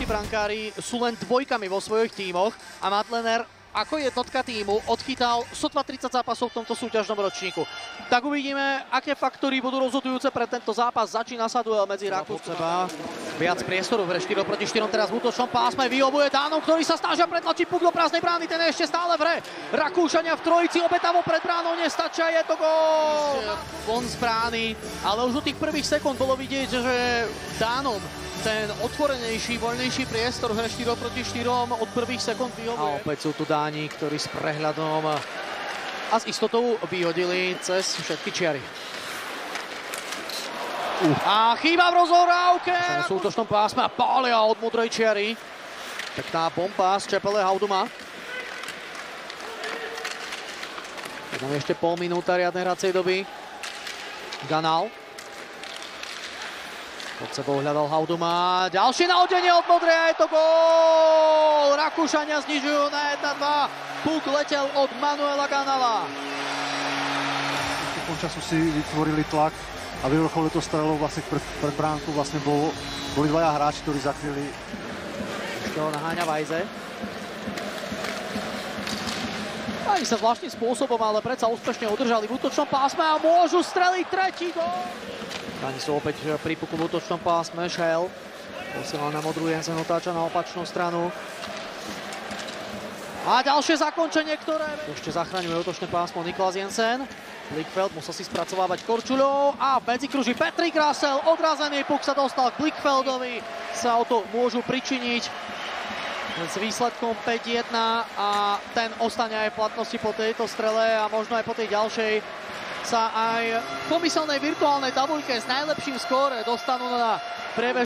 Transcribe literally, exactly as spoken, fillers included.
brankári sú len dvojkami vo svojich tímoch a Madlener ako jednotka tímu odchytal sotva tridsať zápasov v tomto súťažnom ročníku. Tak uvidíme, aké faktory budú rozhodujúce pre tento zápas. Začína sa duel medzi Rakúskom. Viac priestoru v hre štyri proti štyrom, teraz v útočnom pásme vyhovuje Dánov, ktorí sa snažia pretlačiť puk do prázdnej brány, ten je ešte stále v hre. Rakúšania v trojici obetavo pred bránou nestačia, je to gól! Von z brány, ale už od tých prvých sekúnd bolo vidieť, že Dánov ten otvorenejší, voľnejší priestor v hre štyri proti štyrom od prvých sekúnd vyhovuje. A opäť sú tu Dáni, ktorí s prehľadom a s istotou vyhodili cez všetky čiary. Uh. A chýba v rozhrávke! V útočnom pásme a pália od modrej čiary. Pekná bomba z Čepele Hauduma. Tam je ešte pol minúta riadnej hracej doby. Ganal. Pod sebou hľadal Hauduma. Ďalšie nahodenie od modrej a je to gól! Rakúšania znižujú na jedna dva. Puk letel od Manuela Ganala. V času si vytvorili tlak a vyvrcholili to strelou vlastne pred, pred bránku. Vlastne bol, boli dvaja hráči, ktorí zakryli. Ešte ho naháňa Vajze. Ani sa zvláštnym spôsobom, ale predsa úspešne udržali v útočnom pásme a môžu streliť tretí gól. Ani sú opäť pri puku v útočnom pásme. Šel posiela na modrú, Jensen otáča na opačnú stranu. A ďalšie zakončenie, ktoré ešte zachraňuje útočné pásmo Niklas Jensen. Blichfeld musel si spracovávať Korčuľov a v medzikruží Patrick Russell. Odrazený puk sa dostal k Blichfeldovi. Sa o to môžu pričiniť s výsledkom päť jedna a ten ostane aj v platnosti po tejto strele a možno aj po tej ďalšej sa aj v pomyselnej virtuálnej tabuľke s najlepším skóre dostanú na priebežnú